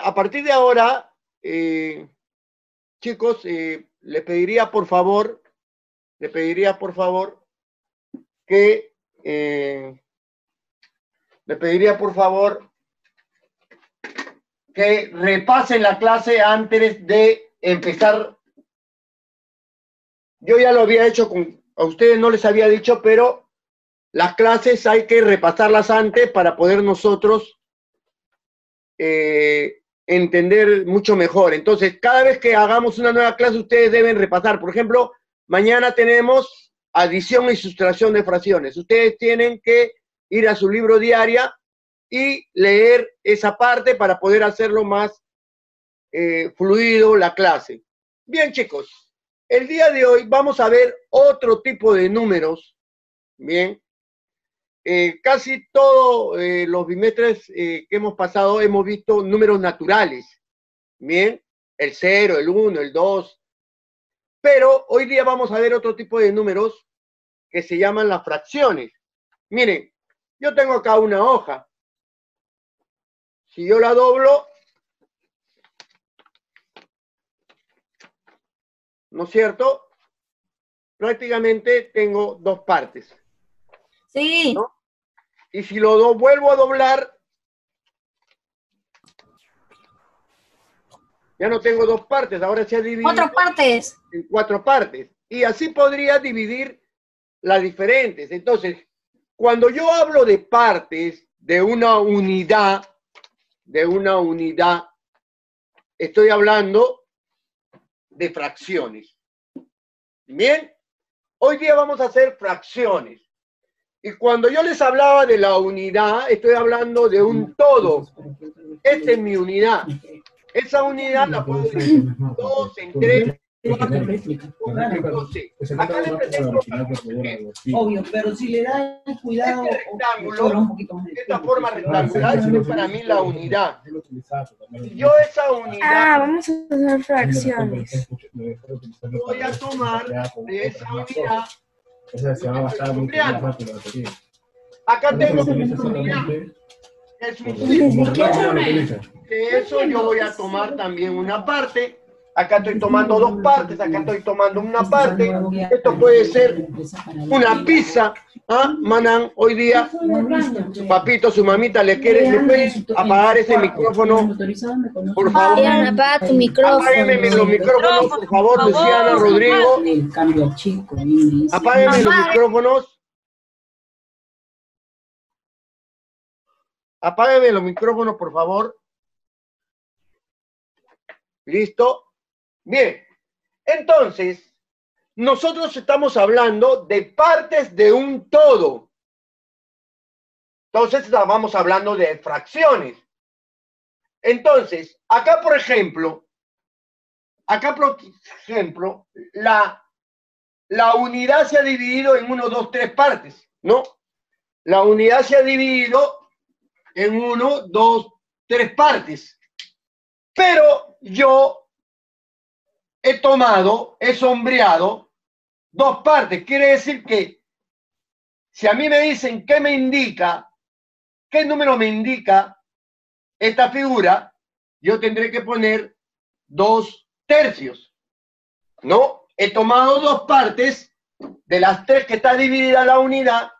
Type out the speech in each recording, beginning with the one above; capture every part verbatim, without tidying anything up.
a partir de ahora, eh, chicos, eh, les pediría por favor, les pediría por favor que, eh, les pediría por favor que repasen la clase antes de empezar. Yo ya lo había hecho con, a ustedes no les había dicho, pero las clases hay que repasarlas antes para poder nosotros eh, entender mucho mejor. Entonces, cada vez que hagamos una nueva clase, ustedes deben repasar. Por ejemplo, mañana tenemos adición y sustracción de fracciones. Ustedes tienen que ir a su libro diaria y leer esa parte para poder hacerlo más eh, fluido la clase. Bien, chicos. El día de hoy vamos a ver otro tipo de números, bien. Eh, casi todos eh, los bimestres eh, que hemos pasado hemos visto números naturales, bien, el cero, el uno, el dos, pero hoy día vamos a ver otro tipo de números que se llaman las fracciones. Miren, yo tengo acá una hoja, si yo la doblo, ¿no es cierto? Prácticamente tengo dos partes. Sí. ¿No? Y si lo do, vuelvo a doblar, ya no tengo dos partes, ahora se ha dividido Cuatro partes. en cuatro partes. Y así podría dividir las diferentes. Entonces, cuando yo hablo de partes de una unidad, de una unidad, estoy hablando de fracciones. Bien, hoy día vamos a hacer fracciones. Y cuando yo les hablaba de la unidad, estoy hablando de un todo. Esta es mi unidad. Esa unidad la puedo dividir en dos, en tres, cuatro, doce. Acá les presento obvio, pero si le da cuidado, este rectángulo, esta forma rectangular, es para mí la unidad. Si yo esa unidad, Ah, vamos a hacer fracciones. voy a tomar de esa unidad. Acá tengo una unidad. Es un círculo. De eso yo voy a tomar también una parte. Acá estoy tomando dos partes, acá estoy tomando una parte. Esto puede ser una pizza. ¿Ah? Manan, hoy día, su papito, su mamita, ¿le quiere ¿le puedes apagar ese micrófono? Por favor. Apaga tu micrófono. Apáguenme los micrófonos, por favor, Luciana, Rodrigo. Apáguenme los micrófonos. Apáguenme los micrófonos, por favor. ¿Listo? Bien. Entonces, nosotros estamos hablando de partes de un todo. Entonces, estábamos hablando de fracciones. Entonces, acá, por ejemplo, acá, por ejemplo, la, la unidad se ha dividido en uno, dos, tres partes, ¿no? La unidad se ha dividido en uno, dos, tres partes. Pero yo he tomado, he sombreado dos partes. Quiere decir que si a mí me dicen qué me indica, qué número me indica esta figura, yo tendré que poner dos tercios, ¿no? He tomado dos partes de las tres que está dividida la unidad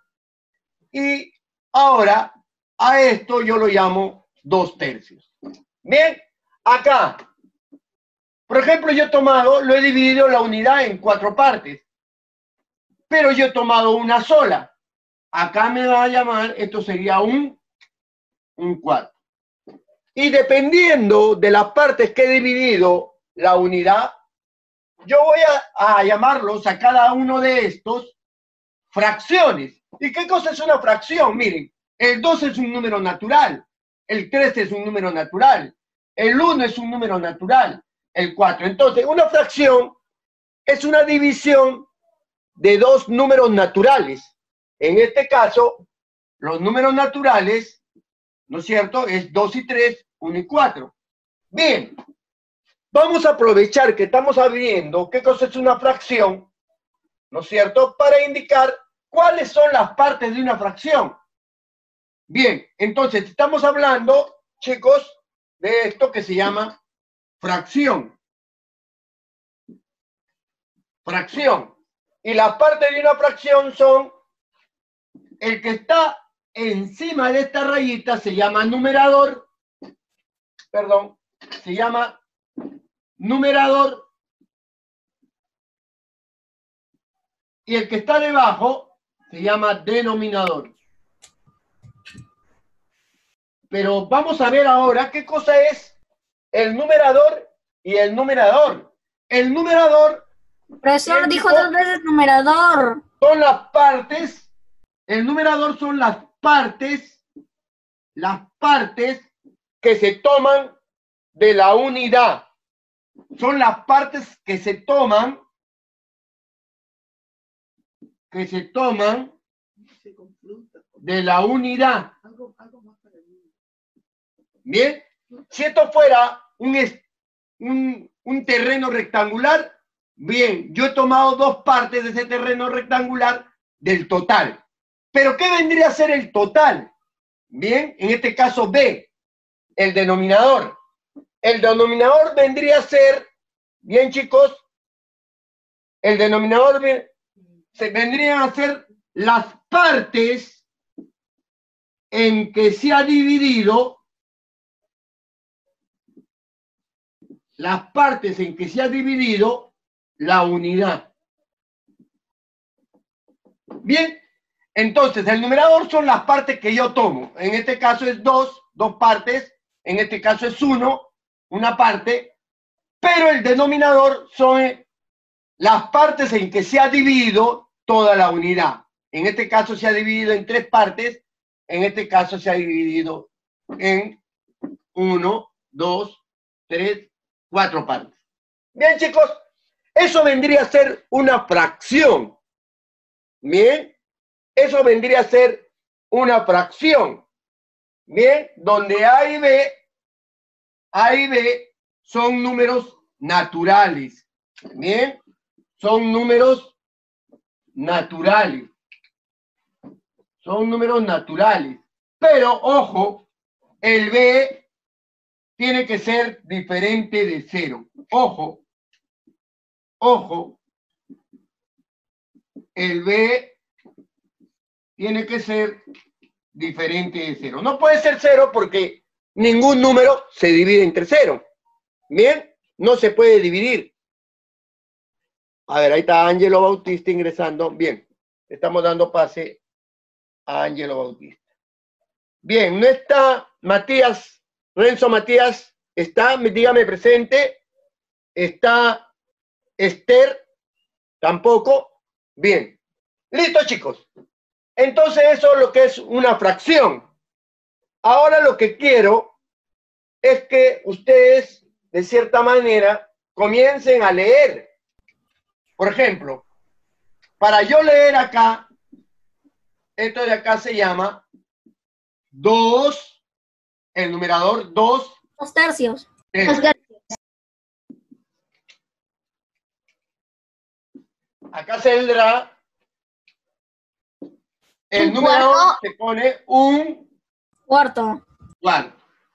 y ahora a esto yo lo llamo dos tercios. Bien, acá, por ejemplo, yo he tomado, lo he dividido la unidad en cuatro partes, pero yo he tomado una sola. Acá me va a llamar, esto sería un, un cuarto. Y dependiendo de las partes que he dividido la unidad, yo voy a, a llamarlos a cada uno de estos fracciones. ¿Y qué cosa es una fracción? Miren, el dos es un número natural, el tres es un número natural, el uno es un número natural, el cuatro. Entonces, una fracción es una división de dos números naturales. En este caso, los números naturales, ¿no es cierto?, es dos y tres, uno y cuatro. Bien, vamos a aprovechar que estamos viendo qué cosa es una fracción, ¿no es cierto?, para indicar cuáles son las partes de una fracción. Bien, entonces estamos hablando, chicos, de esto que se llama fracción. Fracción. Y las partes de una fracción son, el que está encima de esta rayita se llama numerador, perdón, se llama numerador, y el que está debajo se llama denominador. Pero vamos a ver ahora qué cosa es el numerador y el numerador. El numerador... Profesor dijo dos veces numerador. Son las partes, el numerador son las partes, las partes que se toman de la unidad. Son las partes que se toman, que se toman de la unidad. Bien, si esto fuera un, un, un terreno rectangular, bien, yo he tomado dos partes de ese terreno rectangular del total. ¿Pero qué vendría a ser el total? Bien, en este caso B, el denominador. El denominador vendría a ser, bien chicos, el denominador se vendrían a ser las partes en que se ha dividido, las partes en que se ha dividido la unidad. Bien, entonces el numerador son las partes que yo tomo. En este caso es dos, dos partes. En este caso es uno, una parte. Pero el denominador son las partes en que se ha dividido toda la unidad. En este caso se ha dividido en tres partes. En este caso se ha dividido en uno, dos, tres, cuatro partes. Bien, chicos, eso vendría a ser una fracción. Bien, eso vendría a ser una fracción. Bien, donde A y B, A y B son números naturales. Bien, son números naturales. Son números naturales. Pero, ojo, el B tiene que ser diferente de cero. Ojo, ojo, el B tiene que ser diferente de cero. No puede ser cero porque ningún número se divide entre cero. Bien, no se puede dividir. A ver, ahí está Ángelo Bautista ingresando. Bien, estamos dando pase a Ángelo Bautista. Bien, no está Matías, Renzo Matías, está, dígame presente. Está Esther, tampoco. Bien, listo chicos. Entonces eso es lo que es una fracción. Ahora lo que quiero es que ustedes, de cierta manera, comiencen a leer. Por ejemplo, para yo leer acá, esto de acá se llama dos, el numerador dos. Dos tercios. Dos acá saldrá el Un numerador, cuarto. se pone un Cuarto. cuarto.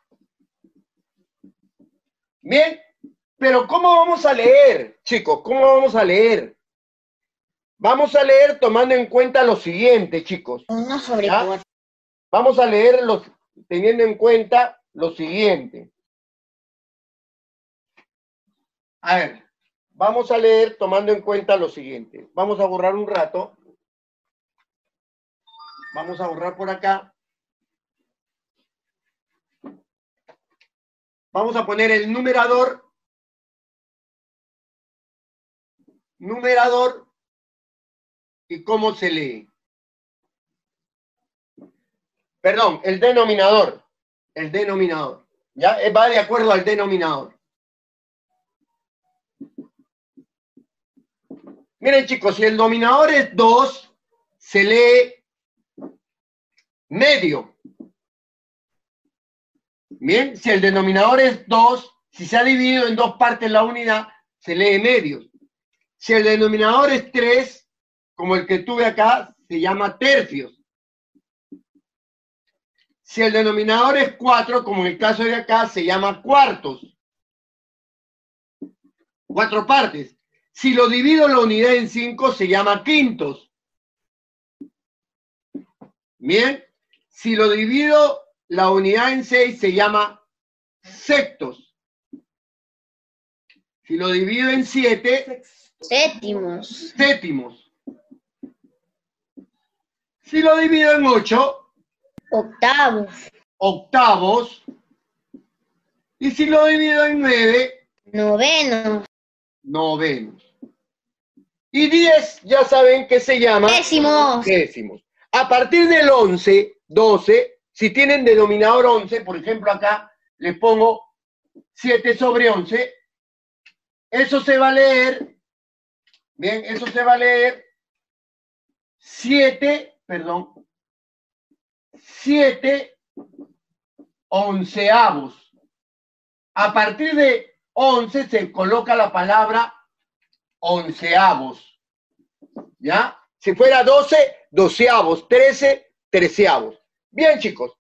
Bien, pero ¿cómo vamos a leer, chicos? ¿Cómo vamos a leer? Vamos a leer tomando en cuenta lo siguiente, chicos. Uno sobre ¿Ya? cuatro. Vamos a leer los, teniendo en cuenta lo siguiente. A ver, vamos a leer tomando en cuenta lo siguiente. Vamos a borrar un rato. Vamos a borrar por acá. Vamos a poner el numerador. Numerador. ¿Y cómo se lee? Perdón, el denominador. El denominador. ¿Ya? Va de acuerdo al denominador. Miren chicos, si el denominador es dos, se lee medio. Bien, si el denominador es dos, si se ha dividido en dos partes la unidad, se lee medio. Si el denominador es tres, como el que tuve acá, se llama tercios. Si el denominador es cuatro, como en el caso de acá, se llama cuartos. Cuatro partes. Si lo divido la unidad en cinco, se llama quintos. Bien. Si lo divido la unidad en seis, se llama sextos. Si lo divido en siete, Séptimos. séptimos. Si lo divido en ocho, Octavos. octavos. Y si lo divido en nueve, Novenos. novenos. Y diez, ya saben que se llama Décimos. décimos. A partir del once, doce, si tienen denominador once, por ejemplo acá les pongo siete sobre once, eso se va a leer, bien, eso se va a leer siete, perdón, siete onceavos. A partir de once se coloca la palabra onceavos. ¿Ya? Si fuera doce, doceavos, trece, treceavos. Bien, chicos.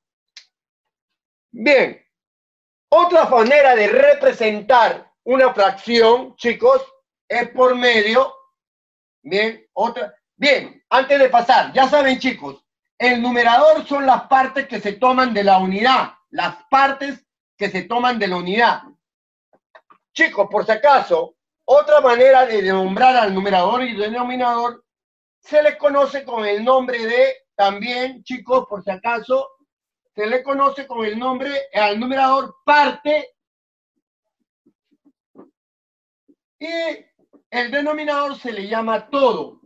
Bien. Otra manera de representar una fracción, chicos, es por medio. Bien, otra. Bien, antes de pasar, ya saben, chicos, el numerador son las partes que se toman de la unidad. Las partes que se toman de la unidad. Chicos, por si acaso, otra manera de nombrar al numerador y denominador se les conoce con el nombre de, también, chicos, por si acaso, se le conoce con el nombre al numerador parte y el denominador se le llama todo.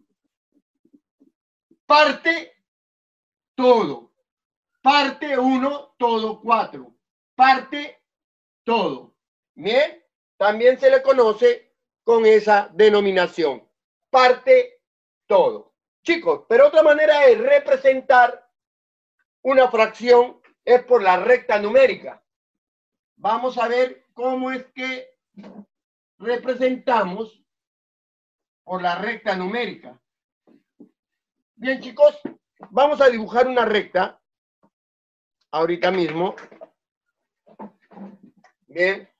Parte, todo. Parte uno, todo cuatro. Parte, todo. Bien, también se le conoce con esa denominación. Parte, todo. Chicos, pero otra manera de representar una fracción es por la recta numérica. Vamos a ver cómo es que representamos por la recta numérica. Bien, chicos, vamos a dibujar una recta ahorita mismo. Bien.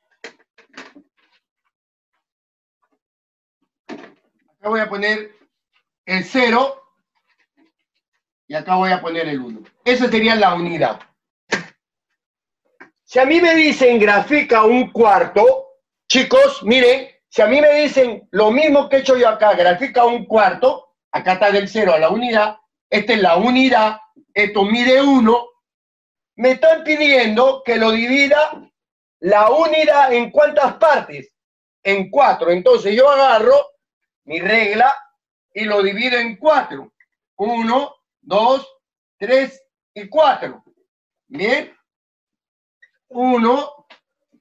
Acá voy a poner el cero y acá voy a poner el uno. Esa sería la unidad. Si a mí me dicen grafica un cuarto, chicos, miren, si a mí me dicen lo mismo que he hecho yo acá, grafica un cuarto, acá está del cero a la unidad, esta es la unidad, esto mide uno, me están pidiendo que lo divida la unidad en cuántas partes, en cuatro. Entonces yo agarro mi regla y lo divido en cuatro. Uno, dos, tres y cuatro. Bien. Uno,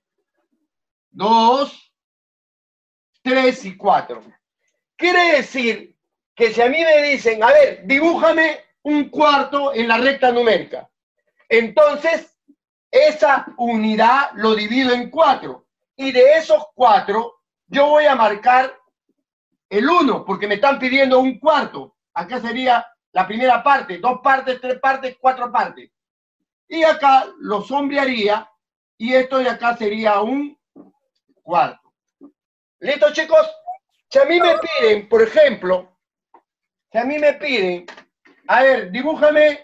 dos, tres y cuatro. Quiere decir que si a mí me dicen, a ver, dibújame un cuarto en la recta numérica, entonces esa unidad lo divido en cuatro. Y de esos cuatro, yo voy a marcar el uno, porque me están pidiendo un cuarto. Acá sería la primera parte, dos partes, tres partes, cuatro partes. Y acá lo sombrearía, y esto de acá sería un cuarto. ¿Listo, chicos? Si a mí me piden, por ejemplo, si a mí me piden, a ver, dibújame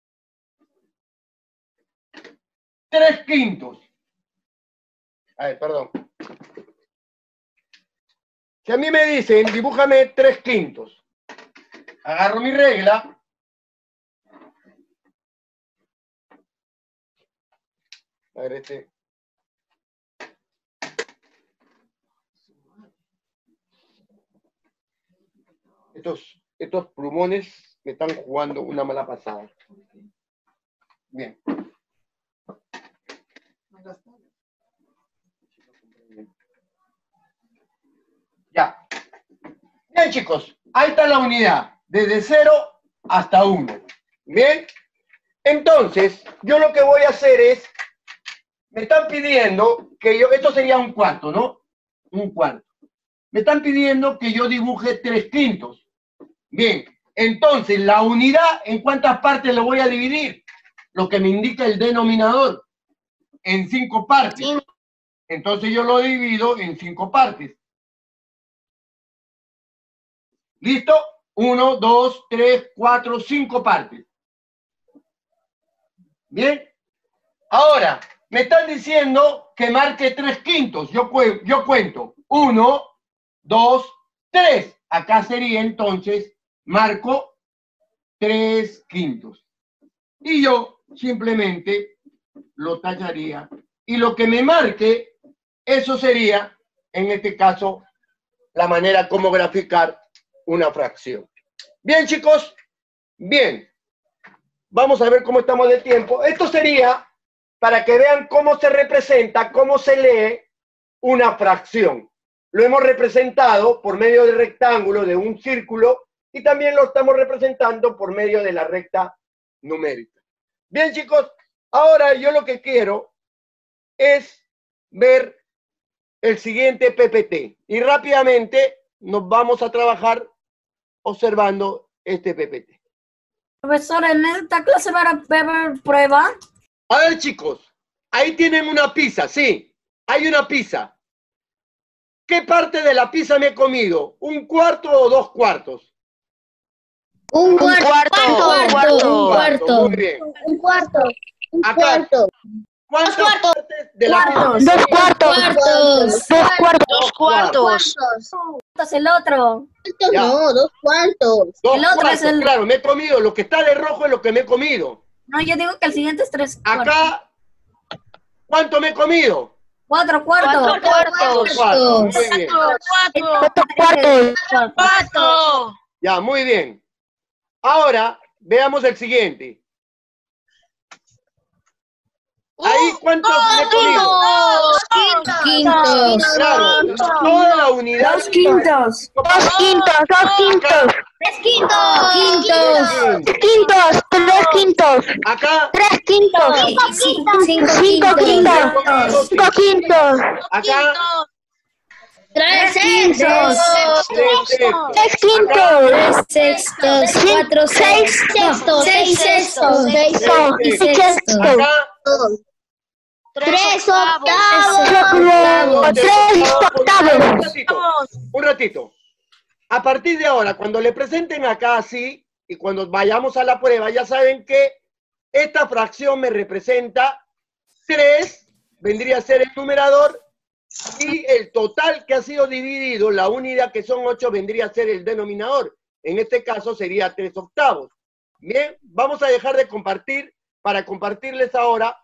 tres quintos. A ver, perdón. Si a mí me dicen, dibújame tres quintos, agarro mi regla, a ver este, estos, estos plumones me están jugando una mala pasada. Bien. Ya. Bien, chicos, ahí está la unidad, desde cero hasta uno. Bien. Entonces, yo lo que voy a hacer es, me están pidiendo que yo, esto sería un cuarto, ¿no? Un cuarto. Me están pidiendo que yo dibuje tres quintos. Bien, entonces, la unidad, ¿en cuántas partes lo voy a dividir? lo que me indica el denominador, en cinco partes. Sí. Entonces yo lo divido en cinco partes. ¿Listo? Uno, dos, tres, cuatro, cinco partes. ¿Bien? Ahora, me están diciendo que marque tres quintos. Yo, cu yo cuento. Uno, dos, tres. Acá sería entonces, marco tres quintos. Y yo simplemente lo tallaría. Y lo que me marque, eso sería, en este caso, la manera como graficar una fracción. Bien, chicos. Bien. Vamos a ver cómo estamos de tiempo. Esto sería para que vean cómo se representa, cómo se lee una fracción. Lo hemos representado por medio del rectángulo, de un círculo, y también lo estamos representando por medio de la recta numérica. Bien, chicos, ahora yo lo que quiero es ver el siguiente P P T. Y rápidamente nos vamos a trabajar observando este P P T. Profesor, en esta clase van a ver prueba. A ver, chicos, ahí tienen una pizza, sí, hay una pizza. ¿Qué parte de la pizza me he comido? ¿Un cuarto o dos cuartos? Un cuarto. cuarto, Un cuarto. Un cuarto. Muy bien. Un cuarto. Un Acá. cuarto. ¿Cuántas Dos cuartos. partes de la pizza? Cuartos. Dos cuartos. Dos cuartos. Dos cuartos. Este es el otro. Cuartos Ya. no, dos cuartos. Dos El otro cuartos, es el- claro, me he comido. Lo que está de rojo es lo que me he comido. No, yo digo que el siguiente es tres cuartos. Acá, ¿cuánto me he comido? Cuatro cuartos. Cuatro cuartos. Dos cuartos, muy bien. Cuatro cuartos. Cuatro. Ya, muy bien. Ahora, veamos el siguiente. Ahí, ¿cuántos me he comido? Quintos. Claro, toda la unidad. Dos quintos. Dos quintos, dos quintos. Tres quintos. Quintos. Quintos, tres quintos. Acá, Tres quintos. Cinco Cinco quintos. Cinco quintos. acá, Tres tres sextos. sextos. Tres quintos. Tres sextos. Cuatro Seis sextos. Seis sextos. Seis y sextos. Acá, Tres octavos. Tres octavos. un ratito, un ratito. A partir de ahora, cuando le presenten acá así, y cuando vayamos a la prueba, ya saben que esta fracción me representa tres, vendría a ser el numerador, y el total que ha sido dividido, la unidad que son ocho, vendría a ser el denominador. En este caso sería tres octavos. Bien, vamos a dejar de compartir para compartirles ahora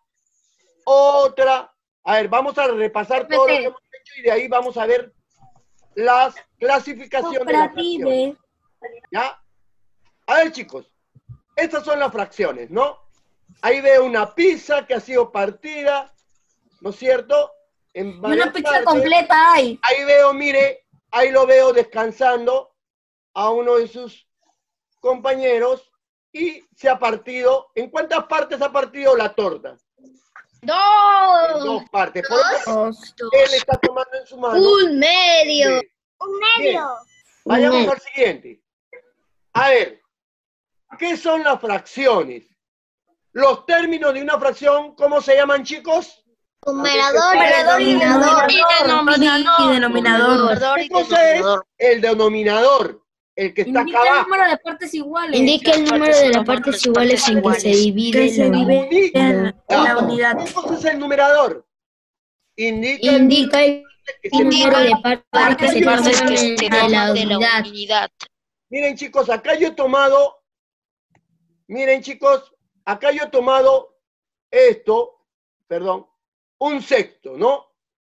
otra. A ver, vamos a repasar todo lo que hemos hecho y de ahí vamos a ver las clasificaciones de las fracciones. Cooperative. ¿Ya? A ver, chicos, estas son las fracciones, ¿no? Ahí veo una pizza que ha sido partida, ¿no es cierto? En Y varias una pizza partes. completa hay. Ahí veo, mire, ahí lo veo descansando a uno de sus compañeros y se ha partido. ¿En cuántas partes ha partido la torta? En Dos. dos partes. Por eso él está tomando en su mano. Un medio. Sí. Bien. Vayamos al siguiente. A ver, ¿qué son las fracciones? Los términos de una fracción, ¿cómo se llaman, chicos? Numerador Numerador y y denominador. denominador. Y denominador. ¿Qué cosa es el denominador? El que está acá Indica el abajo. número de partes iguales. Indica el número de las partes iguales en que se divide Que se la divide unidad. en la unidad. ¿Qué cosa es el numerador? Indica, Indica el que se número de partes que se Partes que se dividen de la toman de la unidad. unidad. Miren, chicos, acá yo he tomado, miren, chicos, acá yo he tomado esto, perdón, un sexto, ¿no?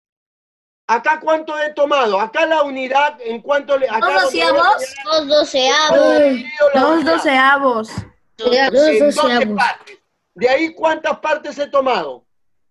Acá cuánto he tomado, acá la unidad, en cuánto le... Acá ¿Dos donde doceavos? voy a señalar, Dos doceavos. ¿cuánto he dividido la Dos unidad? doceavos. Dos En doce doceavos. partes. De ahí, ¿cuántas partes he tomado?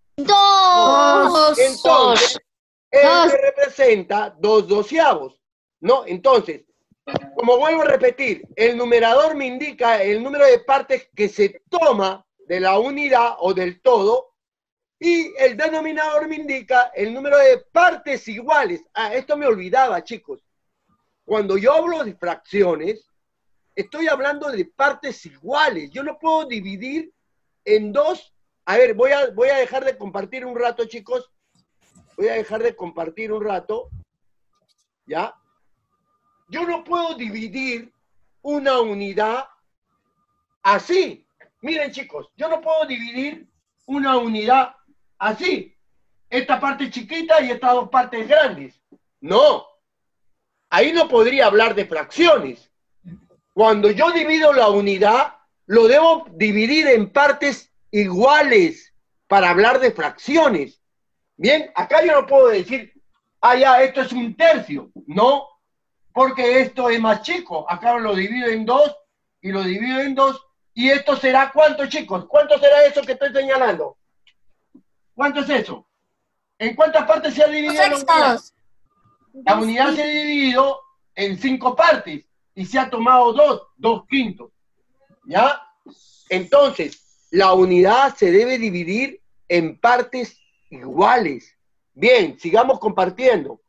Dos. Entonces, él Dos. me representa dos doceavos, ¿no? Entonces, como vuelvo a repetir, el numerador me indica el número de partes que se toma de la unidad o del todo, y el denominador me indica el número de partes iguales. Ah, esto me olvidaba, chicos. Cuando yo hablo de fracciones, estoy hablando de partes iguales. Yo no puedo dividir en dos. A ver, voy a, voy a dejar de compartir un rato, chicos. Voy a dejar de compartir un rato. ¿Ya? Yo no puedo dividir una unidad así. Miren, chicos, yo no puedo dividir una unidad así. Esta parte chiquita y estas dos partes grandes. No. Ahí no podría hablar de fracciones. Cuando yo divido la unidad, lo debo dividir en partes iguales para hablar de fracciones. Bien, acá yo no puedo decir, ah, ya, esto es un tercio. No, porque esto es más chico. Acá lo divido en dos y lo divido en dos. ¿Y esto será cuánto, chicos? ¿Cuánto será eso que estoy señalando? ¿Cuánto es eso? ¿En cuántas partes se ha dividido la unidad? Sextos. La unidad se ha dividido en cinco partes y se ha tomado dos, dos quintos. ¿Ya? Entonces, la unidad se debe dividir en partes iguales. Bien, sigamos compartiendo.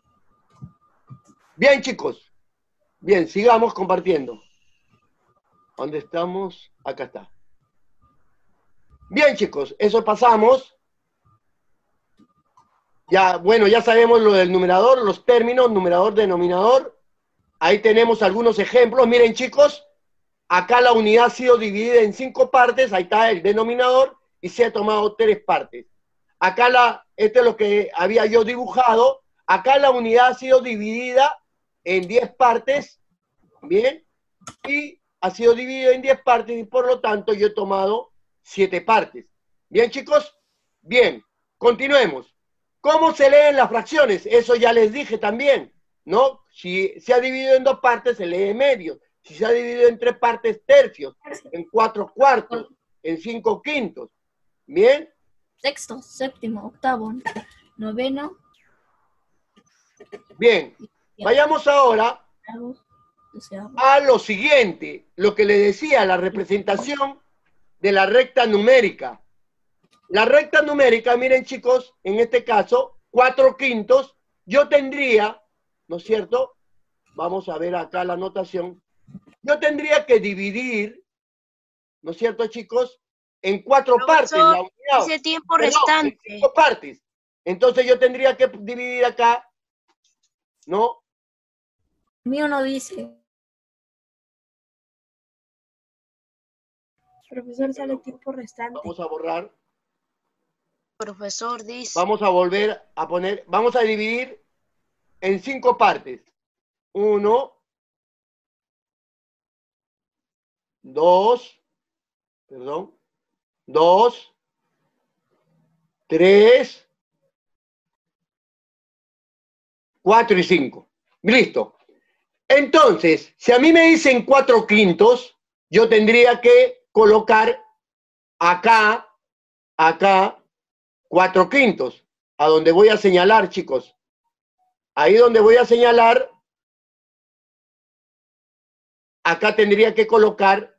Bien, chicos. Bien, sigamos compartiendo. ¿Dónde estamos? Acá está. Bien, chicos, eso pasamos. Ya, bueno, ya sabemos lo del numerador, los términos, numerador, denominador. Ahí tenemos algunos ejemplos. Miren, chicos, acá la unidad ha sido dividida en cinco partes. Ahí está el denominador y se ha tomado tres partes. Acá, la, este es lo que había yo dibujado. Acá la unidad ha sido dividida en diez partes. Bien. Y ha sido dividido en diez partes y por lo tanto yo he tomado siete partes. ¿Bien, chicos? Bien. Continuemos. ¿Cómo se leen las fracciones? Eso ya les dije también, ¿no? Si se ha dividido en dos partes, se lee medios. Si se ha dividido en tres partes, tercios. En cuatro cuartos. En cinco quintos. ¿Bien? Sexto, séptimo, octavo, noveno. Bien. Vayamos ahora a lo siguiente, lo que le decía, la representación de la recta numérica. La recta numérica, miren, chicos, en este caso, cuatro quintos, yo tendría, ¿no es cierto? Vamos a ver acá la notación. Yo tendría que dividir, ¿no es cierto, chicos? En cuatro partes la unidad. Ese tiempo Perdón, restante. en cinco partes. Entonces yo tendría que dividir acá, ¿no? Mío no dice. Profesor, sale tiempo restante. Vamos a borrar. Profesor dice. Vamos a volver a poner, vamos a dividir en cinco partes. Uno, dos, perdón, dos, tres, cuatro y cinco. Listo. Entonces, si a mí me dicen cuatro quintos, yo tendría que colocar acá, acá, cuatro quintos, a donde voy a señalar, chicos. Ahí donde voy a señalar, acá tendría que colocar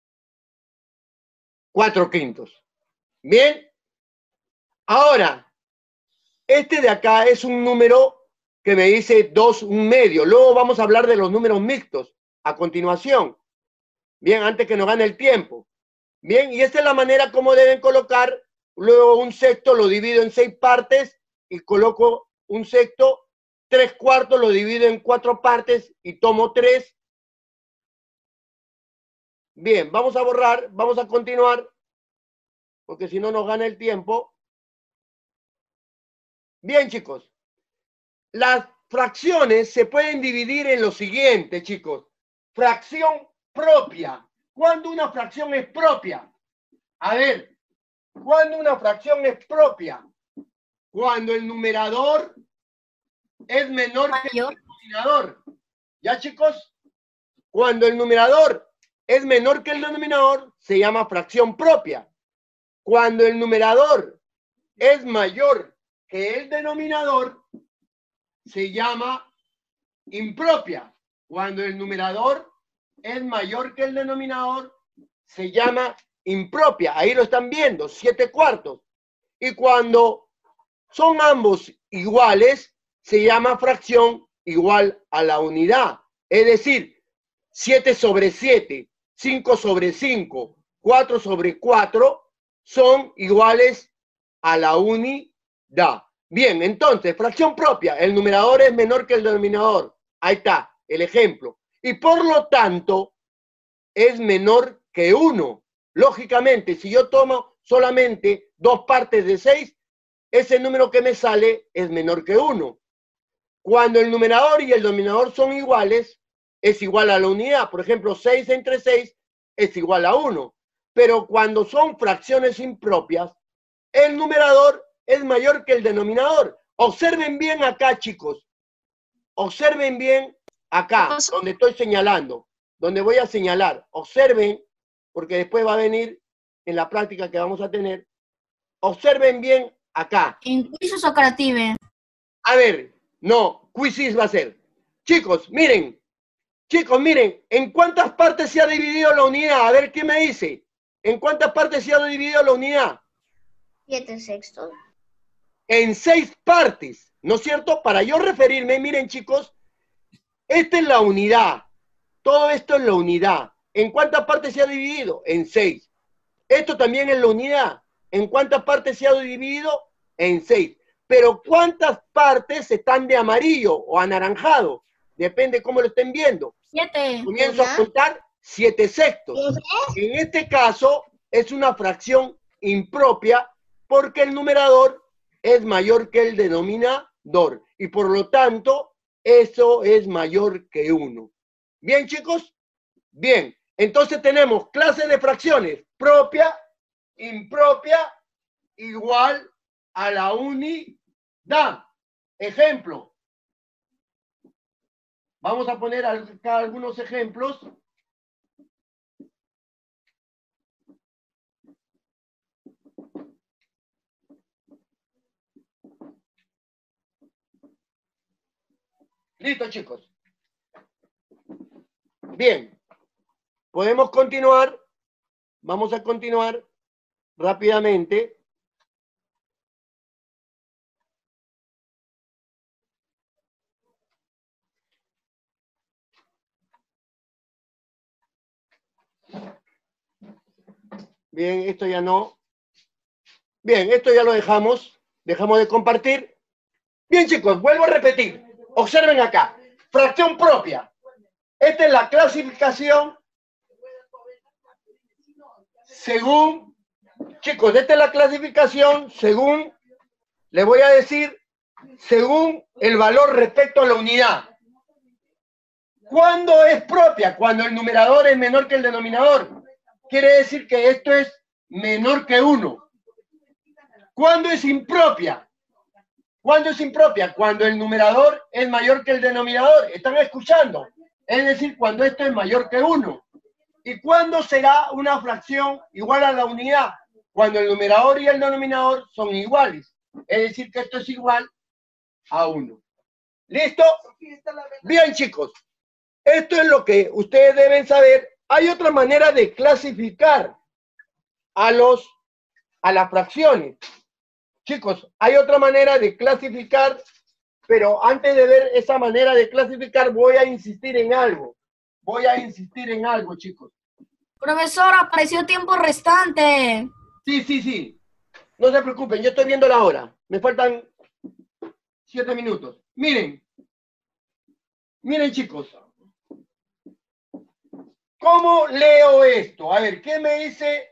cuatro quintos. ¿Bien? Ahora, este de acá es un número que me dice dos, un medio. Luego vamos a hablar de los números mixtos a continuación. Bien, antes que nos gane el tiempo. Bien, y esta es la manera como deben colocar. Luego un sexto lo divido en seis partes y coloco un sexto. Tres cuartos lo divido en cuatro partes y tomo tres. Bien, vamos a borrar, vamos a continuar, porque si no nos gana el tiempo. Bien, chicos. Las fracciones se pueden dividir en lo siguiente, chicos. Fracción propia. ¿Cuándo una fracción es propia? A ver, ¿cuándo una fracción es propia? Cuando el numerador es menor que el denominador. ¿Ya, chicos? Cuando el numerador es menor que el denominador, se llama fracción propia. Cuando el numerador es mayor que el denominador, se llama impropia. Cuando el numerador es mayor que el denominador, se llama impropia. Ahí lo están viendo, siete cuartos. Y cuando son ambos iguales, se llama fracción igual a la unidad. Es decir, siete sobre siete, cinco sobre cinco, cuatro sobre cuatro, son iguales a la unidad. Bien, entonces, fracción propia, el numerador es menor que el denominador. Ahí está, el ejemplo. Y por lo tanto, es menor que uno. Lógicamente, si yo tomo solamente dos partes de seis, ese número que me sale es menor que uno. Cuando el numerador y el denominador son iguales, es igual a la unidad. Por ejemplo, seis entre seis es igual a uno. Pero cuando son fracciones impropias, el numerador es mayor que el denominador. Observen bien acá, chicos. Observen bien acá, donde estoy señalando, donde voy a señalar. Observen, porque después va a venir en la práctica que vamos a tener. Observen bien acá. En quizzes o creative. A ver, no, quizzes va a ser. Chicos, miren. Chicos, miren, ¿en cuántas partes se ha dividido la unidad? A ver, ¿qué me dice? ¿En cuántas partes se ha dividido la unidad? Siete sextos. En seis partes, ¿no es cierto? Para yo referirme, miren chicos, esta es la unidad. Todo esto es la unidad. ¿En cuántas partes se ha dividido? En seis. Esto también es la unidad. ¿En cuántas partes se ha dividido? En seis. Pero ¿cuántas partes están de amarillo o anaranjado? Depende cómo lo estén viendo. Siete. Comienzo a contar siete sextos. En este caso es una fracción impropia porque el numerador es mayor que el denominador y por lo tanto eso es mayor que uno. ¿Bien, chicos? Bien. Entonces tenemos clase de fracciones propia, impropia, igual a la unidad. Ejemplo. Vamos a poner acá algunos ejemplos. Listo, chicos. Bien. Podemos continuar. Vamos a continuar rápidamente. Bien, esto ya no. Bien, esto ya lo dejamos. Dejamos de compartir. Bien, chicos, vuelvo a repetir. Observen acá. Fracción propia. Esta es la clasificación según, chicos, esta es la clasificación según, le voy a decir, según el valor respecto a la unidad. ¿Cuándo es propia? Cuando el numerador es menor que el denominador. Quiere decir que esto es menor que uno. ¿Cuándo es impropia? ¿Cuándo es impropia? Cuando el numerador es mayor que el denominador. ¿Están escuchando? Es decir, cuando esto es mayor que uno. ¿Y cuándo será una fracción igual a la unidad? Cuando el numerador y el denominador son iguales. Es decir, que esto es igual a uno. ¿Listo? Bien, chicos. Esto es lo que ustedes deben saber. Hay otra manera de clasificar a, los, a las fracciones. Chicos, hay otra manera de clasificar, pero antes de ver esa manera de clasificar, voy a insistir en algo. Voy a insistir en algo, chicos. Profesor, apareció tiempo restante. Sí, sí, sí. No se preocupen, yo estoy viendo la hora. Me faltan siete minutos. Miren. Miren, chicos. ¿Cómo leo esto? A ver, ¿qué me dice?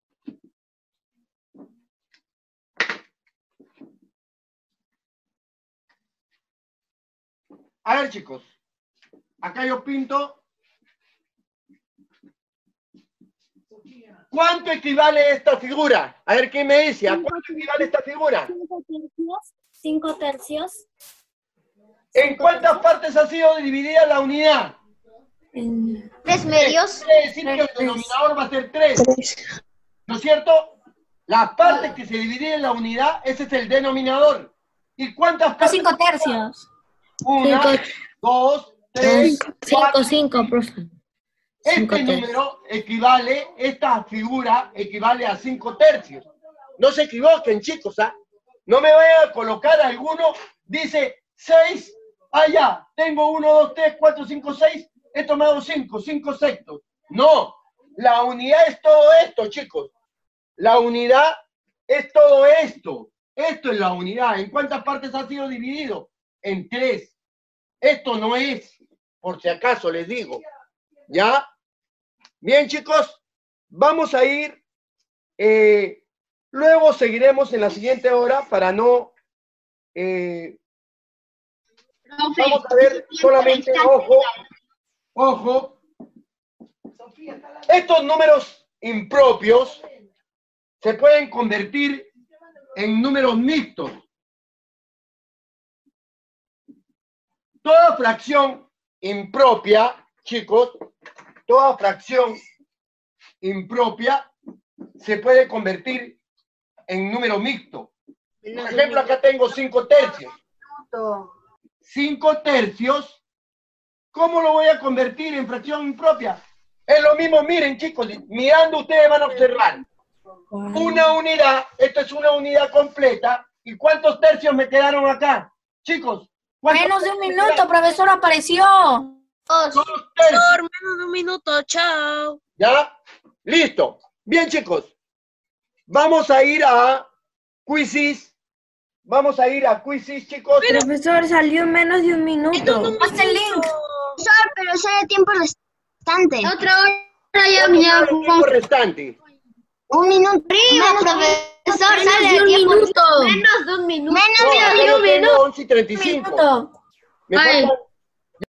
A ver, chicos. Acá yo pinto. ¿Cuánto equivale esta figura? A ver, ¿qué me dice? ¿A cuánto equivale esta figura? Cinco tercios. Cinco tercios. ¿En cuántas partes ha sido dividida la unidad? Tres medios. Quiere decir que el denominador va a ser tres. ¿No es cierto? Las partes que se dividen en la unidad, ese es el denominador. ¿Y cuántas partes? Cinco tercios. Una, Cinco. dos, tres, Cinco, cuatro. cinco, profe. Cinco Este tercios. número equivale, esta figura equivale a cinco tercios. No se equivoquen, chicos, ¿ah? No me vayan a colocar alguno, dice seis, allá, tengo uno, dos, tres, cuatro, cinco, seis, he tomado cinco, cinco sextos. No, la unidad es todo esto, chicos. La unidad es todo esto. Esto es la unidad. ¿En cuántas partes ha sido dividido? En tres. Esto no es, por si acaso les digo. ¿Ya? Bien, chicos, vamos a ir. Eh, luego seguiremos en la siguiente hora para no... Eh, vamos a ver solamente, ojo, ojo. Estos números impropios se pueden convertir en números mixtos. Toda fracción impropia, chicos, toda fracción impropia se puede convertir en número mixto. Por ejemplo, acá tengo cinco tercios. Cinco tercios, ¿cómo lo voy a convertir en fracción impropia? Es lo mismo, miren, chicos, mirando ustedes van a observar. Una unidad, esto es una unidad completa. ¿Y cuántos tercios me quedaron acá? Chicos, Menos de un minuto, profesor, apareció. Dos tercios. Menos de un minuto, chao. ¿Ya? Listo. Bien, chicos. Vamos a ir a Quizzes. Vamos a ir a Quizzes, chicos. Profesor, salió en menos de un minuto. Haz el link. Profesor, pero sale tiempo restante. Otra hora ya, ¿Cuánto ya. sale el tiempo restante? Un minuto. Menos, profesor, sale de tiempo. Menos de un minuto. Menos No, de acá un yo minuto. tengo once y treinta y cinco. Minuto. Me Ay. faltan